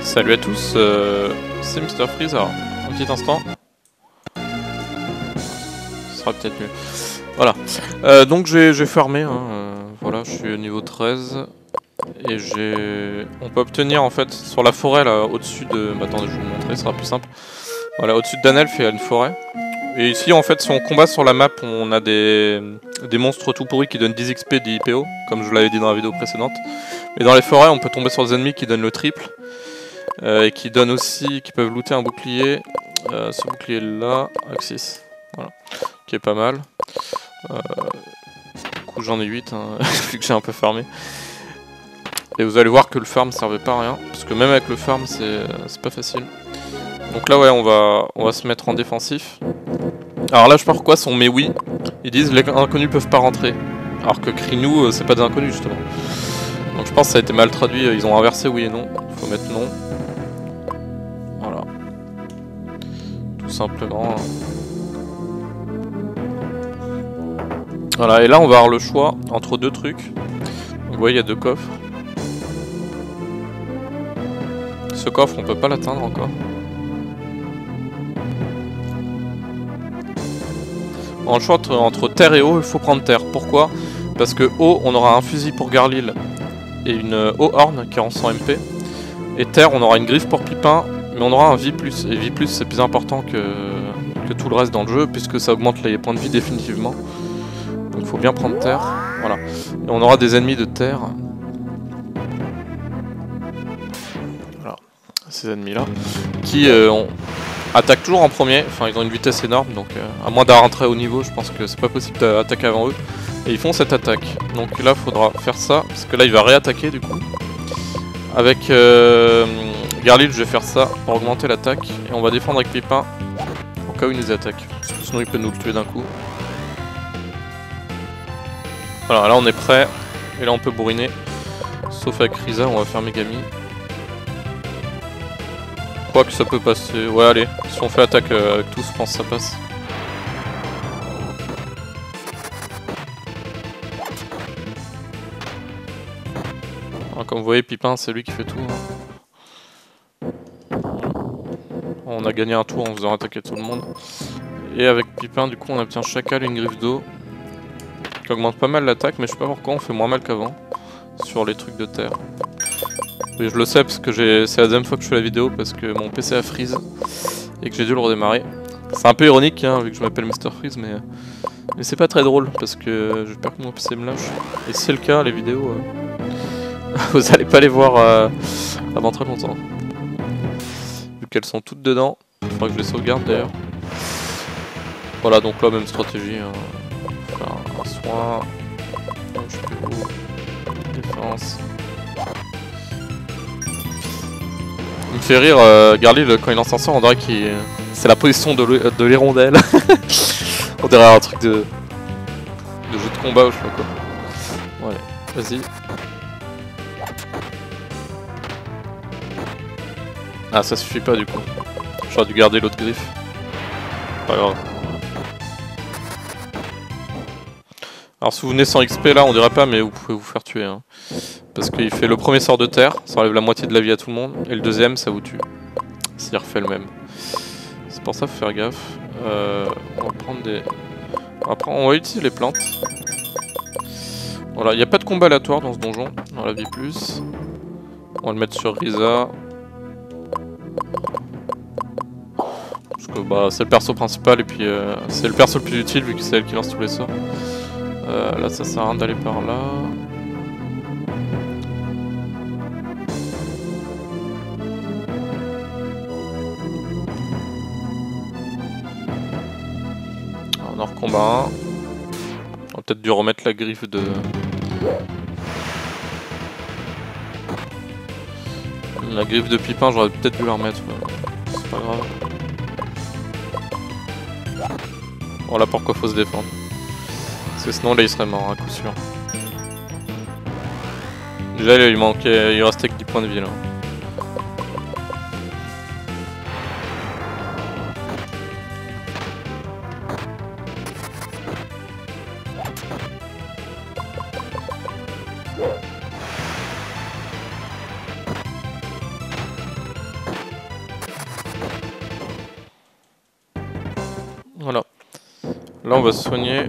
Salut à tous, c'est Mr Freeze. Alors, un petit instant. Ce sera peut-être mieux. Voilà. Donc j'ai farmé, hein, voilà, je suis au niveau 13. Et on peut obtenir en fait sur la forêt là au-dessus de. Attendez, je vais vous montrer, ce sera plus simple. Voilà, au-dessus de Danelf, il y a une forêt. Et ici en fait, si on combat sur la map, on a des monstres tout pourris qui donnent 10 XP, 10 IPO, comme je l'avais dit dans la vidéo précédente. Mais dans les forêts, on peut tomber sur des ennemis qui donnent le triple. Et qui donnent aussi, qui peuvent looter un bouclier. Ce bouclier là, Axis. Voilà. Qui est pas mal. Du coup j'en ai 8, hein, vu que j'ai un peu farmé. Et vous allez voir que le farm servait pas à rien, parce que même avec le farm c'est pas facile. Donc là ouais on va se mettre en défensif. Alors là je sais pas pourquoi on met oui, ils disent les inconnus peuvent pas rentrer. Alors que Crinou c'est pas des inconnus justement. Donc je pense que ça a été mal traduit, ils ont inversé oui et non, faut mettre non. Voilà. Tout simplement. Voilà, et là on va avoir le choix entre deux trucs. Donc vous voyez il y a deux coffres. Ce coffre on peut pas l'atteindre encore. En choix entre terre et eau, il faut prendre terre. Pourquoi? Parce que eau, on aura un fusil pour Garlil et une eau horn qui est en 100 MP. Et terre, on aura une griffe pour Pipin, mais on aura un V+. Et V+, c'est plus important que tout le reste dans le jeu, puisque ça augmente les points de vie définitivement. Donc il faut bien prendre terre. Voilà. Et on aura des ennemis de terre. Voilà. Ces ennemis-là. Qui attaquent toujours en premier. Enfin, ils ont une vitesse énorme, donc à moins d'avoir un très haut niveau, je pense que c'est pas possible d'attaquer avant eux. Et ils font cette attaque. Donc là, il faudra faire ça, parce que là, il va réattaquer du coup. Avec Garlil, je vais faire ça pour augmenter l'attaque. Et on va défendre avec Pipin, au cas où il nous attaque. Parce que sinon, il peut nous le tuer d'un coup. Voilà, là, on est prêt. Et là, on peut bourriner. Sauf avec Risa, on va faire Megami. Je crois que ça peut passer. Ouais, allez. Si on fait attaque avec tous, je pense que ça passe. Alors, comme vous voyez, Pipin, c'est lui qui fait tout. Hein. On a gagné un tour en faisant attaquer tout le monde. Et avec Pipin, du coup, on obtient chacal et une griffe d'eau. Qui augmente pas mal l'attaque, mais je sais pas pourquoi on fait moins mal qu'avant. Sur les trucs de terre. Oui, je le sais parce que c'est la deuxième fois que je fais la vidéo parce que mon PC a freeze et que j'ai dû le redémarrer. C'est un peu ironique hein, vu que je m'appelle Mr Freeze, mais c'est pas très drôle parce que j'ai peur que mon PC me lâche. Et si c'est le cas, les vidéos, vous allez pas les voir avant très longtemps. Vu qu'elles sont toutes dedans, il faudra que je les sauvegarde d'ailleurs. Voilà, donc là, même stratégie. Hein. Faire un soin. Je peux où défense. Il me fait rire, Garlil, quand il lance un sort, on dirait que c'est la position de l'hirondelle. On dirait un truc de jeu de combat ou je sais pas quoi. Ouais, vas-y. Ah, ça suffit pas du coup. J'aurais dû garder l'autre griffe. Pas grave. Alors si vous venez sans XP là, on dirait pas, mais vous pouvez vous faire tuer. Hein. Parce qu'il fait le premier sort de terre, ça enlève la moitié de la vie à tout le monde, et le deuxième, ça vous tue. S'il refait le même. C'est pour ça qu'il faut faire gaffe. On va prendre des... Après, on va utiliser les plantes. Voilà, il n'y a pas de combat aléatoire dans ce donjon, dans la vie plus. On va le mettre sur Risa. Parce que bah, c'est le perso principal, et puis c'est le perso le plus utile, vu que c'est elle qui lance tous les sorts. Là, ça sert à rien d'aller par là. On en recombat un. On a peut-être dû remettre la griffe de... La griffe de Pipin, j'aurais peut-être dû la remettre. C'est pas grave. Voilà pourquoi faut se défendre. Parce que sinon là il serait mort à coup sûr. Déjà il manquait, il restait que 10 points de vie là. Là on va se soigner.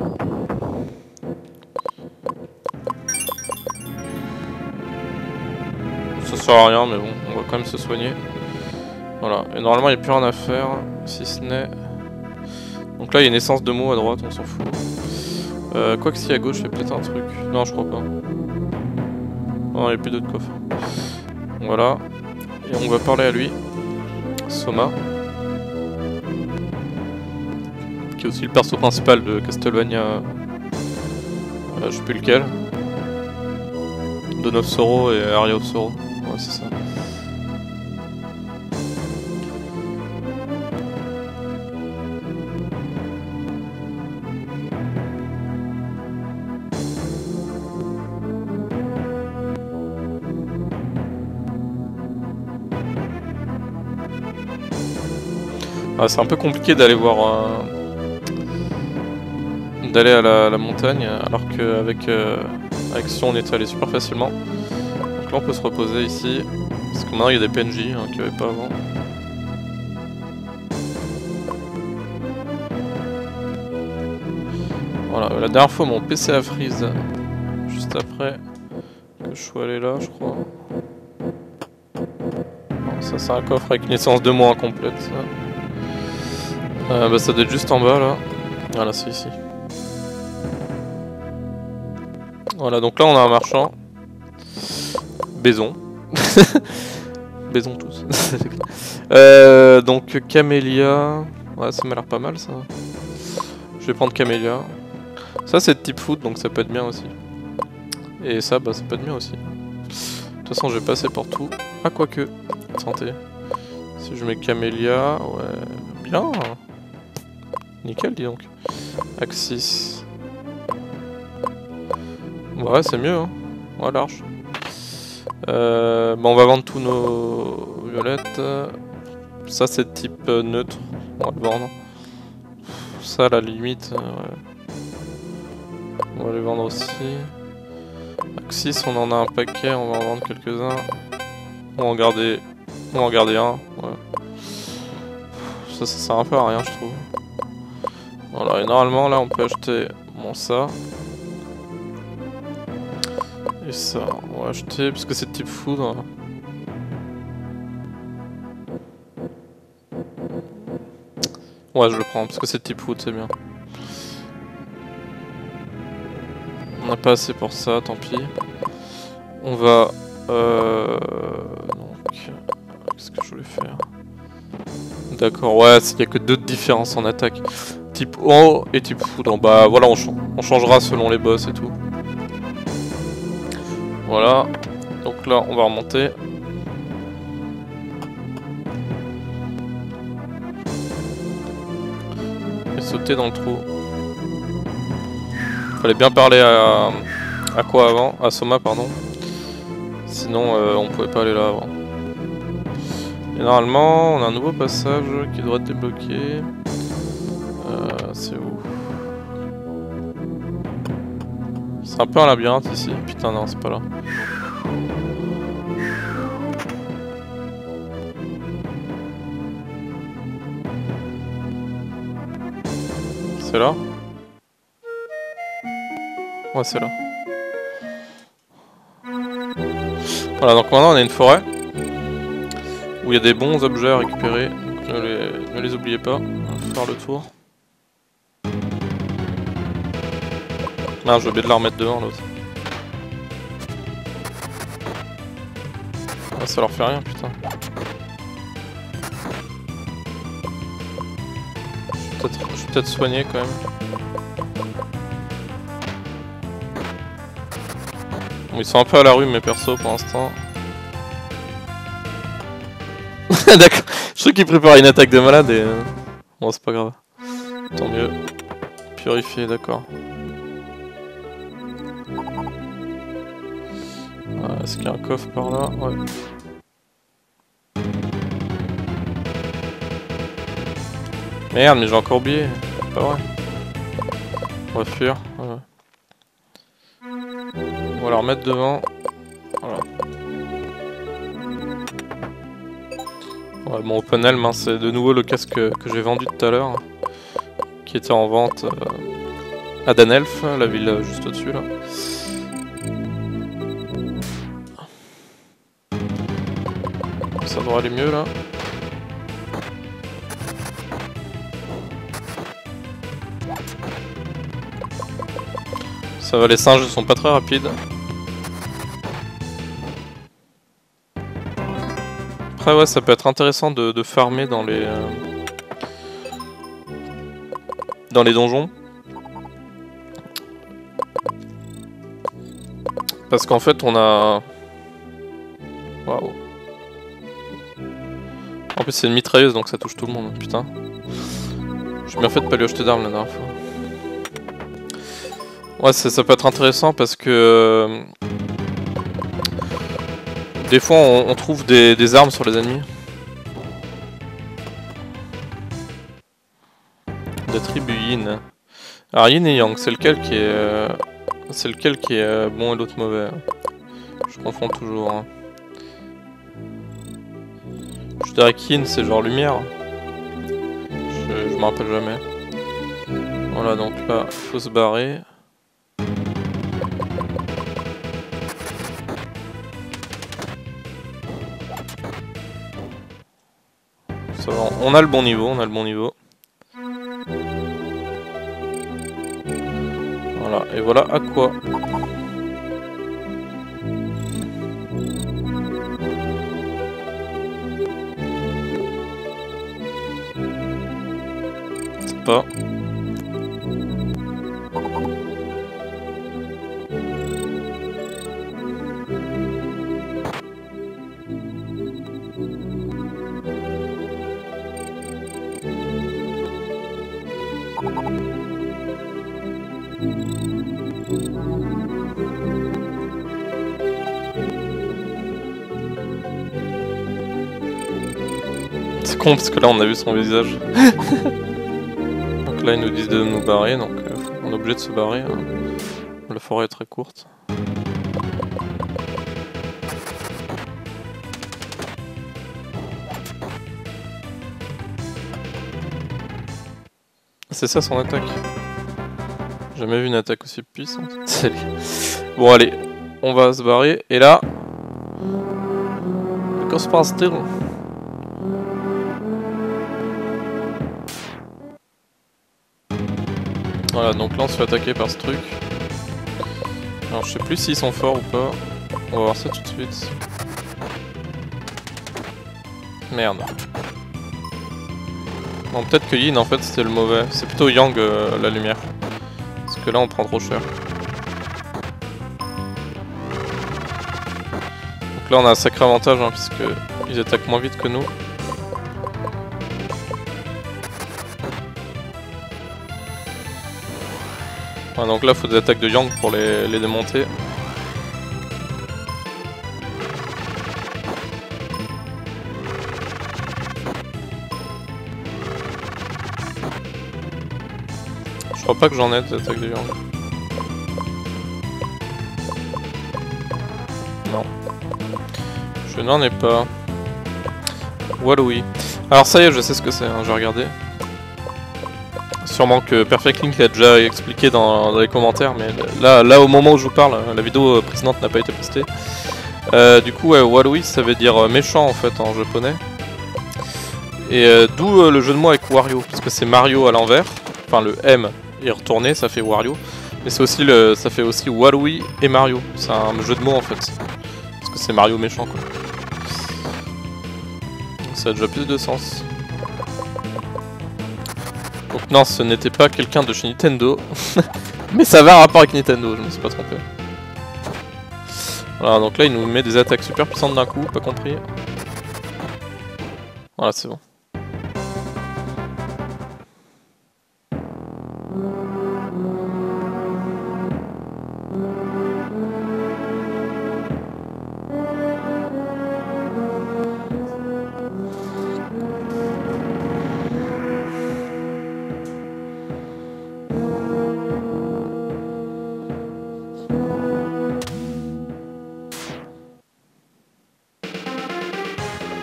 Ça sert à rien mais bon, on va quand même se soigner. Voilà, et normalement il n'y a plus rien à faire, si ce n'est... Donc là il y a une essence de mots à droite, on s'en fout. Quoi que si à gauche il y a peut-être un truc. Non je crois pas. Non, il n'y a plus d'autres coffres. Voilà. Et on va parler à lui. Soma. Qui est aussi le perso principal de Castlevania. Je sais plus lequel. Dawn of Sorrow et Aria of Sorrow. Ouais, c'est ça. Ah, c'est un peu compliqué d'aller voir... d'aller à la montagne, alors qu'avec avec Sion on est allé super facilement. Donc là on peut se reposer ici, parce que maintenant il y a des PNJ hein, qu'il n'y avait pas avant. Voilà, la dernière fois mon PC a freeze, juste après que je sois allé là je crois. Bon, ça c'est un coffre avec une essence de mots incomplète. Ça. Bah ça doit être juste en bas là. Voilà, c'est ici. Voilà, donc là on a un marchand. Baison. Baison tous. Donc Camélia. Ouais, ça m'a l'air pas mal ça. Je vais prendre Camélia. Ça c'est de type foot donc ça peut être bien aussi. Et ça, bah ça peut être bien aussi. De toute façon je vais passer pour tout. Ah, quoique. Santé. Si je mets Camélia, ouais. Bien. Nickel, dis donc. Axis. Ouais, c'est mieux, hein. Ouais, large. Bon, on va vendre tous nos violettes. Ça, c'est de type neutre. On va le vendre. Ça, à la limite, ouais. On va les vendre aussi. Axis, on en a un paquet, on va en vendre quelques-uns. On va en garder un. Ouais. Ça sert un peu à rien, je trouve. Voilà, et normalement, là, on peut acheter bon ça. Et ça, on va acheter, parce que c'est de type foudre. Ouais, je le prends, parce que c'est de type foudre, c'est bien. On n'a pas assez pour ça, tant pis. On va... donc... Qu'est-ce que je voulais faire? D'accord, ouais, il n'y a que deux différences en attaque. Type eau et type foudre. Bah voilà, on changera selon les boss et tout. Voilà. Donc là, on va remonter. Et sauter dans le trou. Fallait bien parler à quoi avant? À Soma, pardon. Sinon, on pouvait pas aller là avant. Et normalement, on a un nouveau passage qui doit être débloqué. C'est où? C'est un peu un labyrinthe ici. Putain, non, c'est pas là. C'est là? Ouais, c'est là. Voilà, donc maintenant on a une forêt où il y a des bons objets à récupérer. Donc ne les oubliez pas. On va faire le tour. Ah, j'ai oublié de la remettre devant l'autre. Ah, ça leur fait rien, putain. Je vais peut-être soigner quand même. Bon, ils sont un peu à la rue mes persos pour l'instant. D'accord, je crois qu'ils préparent une attaque de malade et... Bon, c'est pas grave. Tant mieux. Purifier, d'accord. Est-ce qu'il y a un coffre par là? Ouais. Merde, mais j'ai encore oublié. C'est pas vrai. On va fuir. Voilà. On va la remettre devant. Voilà. Ouais, bon, Open Helm, hein, c'est de nouveau le casque que j'ai vendu tout à l'heure. qui était en vente à Danelf, la ville juste au-dessus là. Ça devrait aller mieux là. Ça va, les singes sont pas très rapides. Après ouais, ça peut être intéressant de farmer dans les donjons. Parce qu'en fait on a... Waouh. En plus c'est une mitrailleuse donc ça touche tout le monde, putain. J'ai bien fait de pas lui acheter d'armes la dernière fois. Ouais, ça peut être intéressant parce que... des fois on trouve des armes sur les ennemis. Des tribus Yin. Alors Yin et Yang, c'est lequel qui est... bon et l'autre mauvais. Je confonds toujours. Hein. Je dirais que Yin c'est genre lumière. Je me rappelle jamais. Voilà, donc là, faut se barrer. Ça va, on a le bon niveau, Voilà, et voilà à quoi. C'est pas. C'est con parce que là on a vu son visage. Donc là ils nous disent de nous barrer, donc on est obligé de se barrer. Hein. La forêt est très courte. C'est ça son attaque. Jamais vu une attaque aussi puissante. Bon allez, on va se barrer. Et là... Que se passe-t-il ? Voilà, donc là on se fait attaquer par ce truc. Alors je sais plus s'ils sont forts ou pas. On va voir ça tout de suite. Merde. Bon, peut-être que Yin en fait c'était le mauvais. C'est plutôt Yang la lumière. Parce que là on prend trop cher. Donc là on a un sacré avantage hein, puisque ils attaquent moins vite que nous. Ah, donc là il faut des attaques de Yang pour les démonter. Je crois pas que j'en ai des attaques de Yang. Non. Je n'en ai pas. Walloui. Alors ça y est, je sais ce que c'est, hein, je vais regarder. Sûrement que Perfect Link l'a déjà expliqué dans les commentaires, mais là au moment où je vous parle, la vidéo précédente n'a pas été postée. Du coup, ouais, Walloui ça veut dire méchant en fait en japonais. Et d'où le jeu de mots avec Wario, parce que c'est Mario à l'envers, enfin le M est retourné, ça fait Wario. Mais c'est aussi ça fait aussi Walloui et Mario, c'est un jeu de mots en fait. Parce que c'est Mario méchant quoi. Ça a déjà plus de sens. Donc non, ce n'était pas quelqu'un de chez Nintendo. Mais ça va en rapport avec Nintendo, je me suis pas trompé. Voilà, donc là il nous met des attaques super puissantes d'un coup, pas compris. Voilà, c'est bon.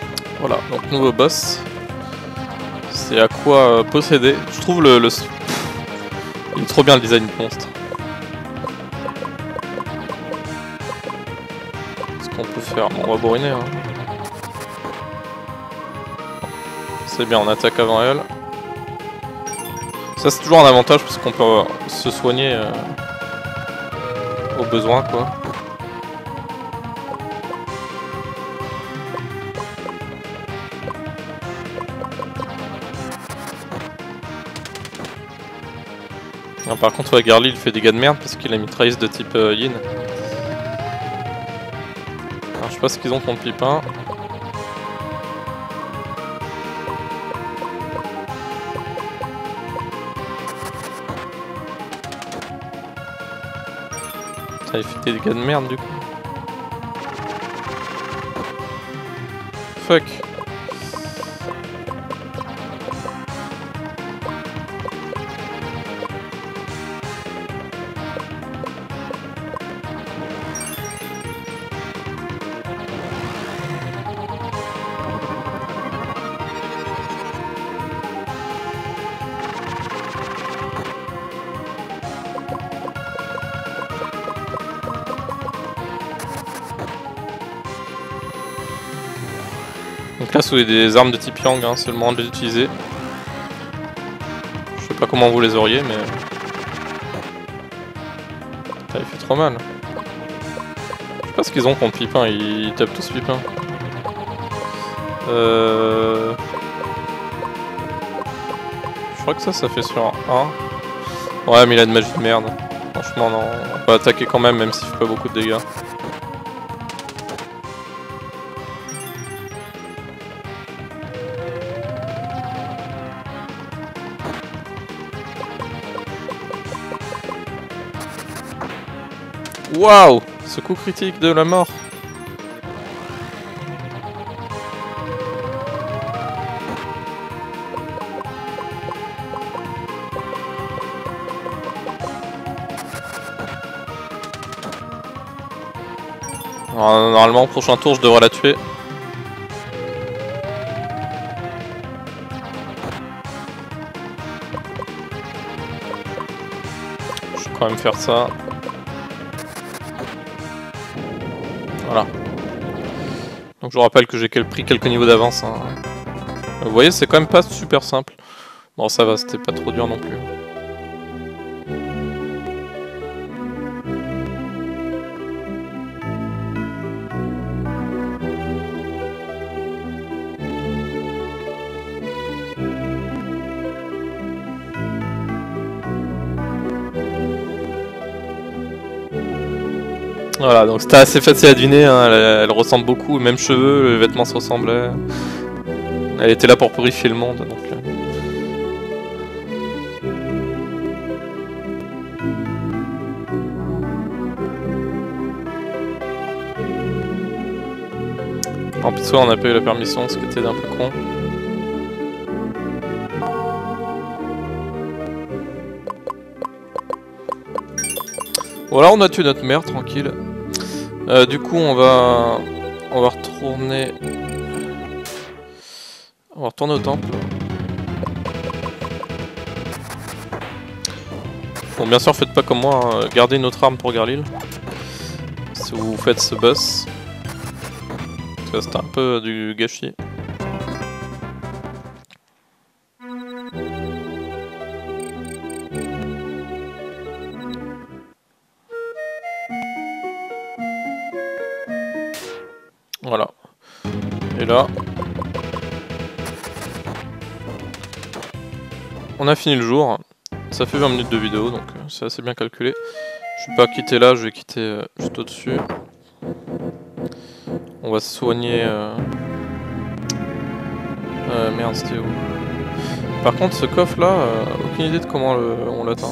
Voilà, donc nouveau boss. C'est à quoi posséder. Je trouve Il est trop bien le design du monstre. Ce qu'on peut faire, bon, on va bourriner. Hein. C'est bien, on attaque avant elle. Ça c'est toujours un avantage parce qu'on peut se soigner au besoin quoi. Non, par contre ouais, Garly il fait des dégâts de merde parce qu'il a mitrailleuse de type Yin. Alors, je sais pas ce qu'ils ont contre Pipin. Il fait des dégâts de merde du coup. Fuck. Donc là, si vous avez des armes de type Yang, hein, c'est le moment de les utiliser. Je sais pas comment vous les auriez, mais... Putain, il fait trop mal. Je sais pas ce qu'ils ont contre Pipin, ils tapent tous Pipin. Je crois que ça fait sur un 1. Ouais, mais il a de magie de merde. Franchement, non. On va attaquer quand même s'il fait pas beaucoup de dégâts. Waouh! Ce coup critique de la mort! Alors, normalement, prochain tour, je devrais la tuer. Je vais quand même faire ça. Voilà. Donc je vous rappelle que j'ai pris quelques niveaux d'avance. Hein. Vous voyez, c'est quand même pas super simple. Bon, ça va, c'était pas trop dur non plus. Voilà, donc c'était assez facile à deviner, hein. Elle ressemble beaucoup, même cheveux, les vêtements se ressemblaient. Elle était là pour purifier le monde, donc... En plus, on n'a pas eu la permission, ce qui était d'un peu con. Voilà, on a tué notre mère, tranquille. Du coup, on va retourner... On va retourner au temple. Bon, bien sûr, faites pas comme moi, hein. Gardez une autre arme pour Garlil. Si vous faites ce boss. Parce que c'était un peu du gâchis. Voilà. Et là... On a fini le jour. Ça fait 20 minutes de vidéo, donc c'est assez bien calculé. Je vais pas quitter là, je vais quitter juste au-dessus. On va se soigner... merde, c'était où? Par contre, ce coffre là, aucune idée de comment on l'atteint.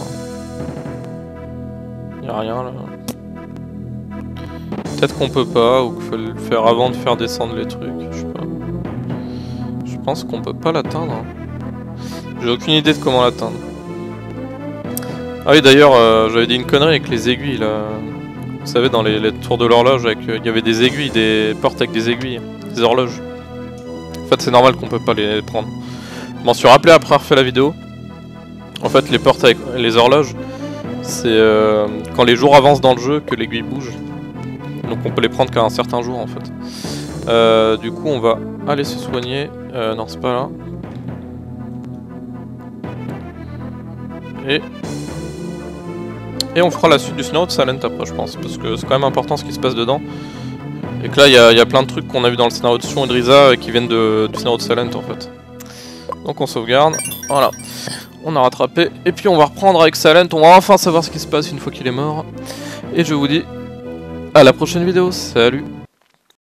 Y'a rien là. Peut-être qu'on peut pas, ou qu'il faut le faire avant de faire descendre les trucs, je sais pas. Je pense qu'on peut pas l'atteindre. Hein. J'ai aucune idée de comment l'atteindre. Ah oui, d'ailleurs, j'avais dit une connerie avec les aiguilles là. Vous savez, dans les tours de l'horloge, il y avait des aiguilles, des portes avec des aiguilles, des horloges. En fait, c'est normal qu'on peut pas les prendre. Je m'en suis rappelé après avoir fait la vidéo. En fait, les portes avec les horloges, c'est quand les jours avancent dans le jeu que l'aiguille bouge. Donc on peut les prendre qu'à un certain jour en fait. Du coup on va aller se soigner. Non c'est pas là. Et on fera la suite du Sinnoh de Silent après je pense. Parce que c'est quand même important ce qui se passe dedans. Et que là il y a plein de trucs qu'on a vu dans le scénario de Sion et Drisa qui viennent du scénario de Silent en fait. Donc on sauvegarde. Voilà. On a rattrapé. Et puis on va reprendre avec Silent. On va enfin savoir ce qui se passe une fois qu'il est mort. Et je vous dis à la prochaine vidéo. Salut.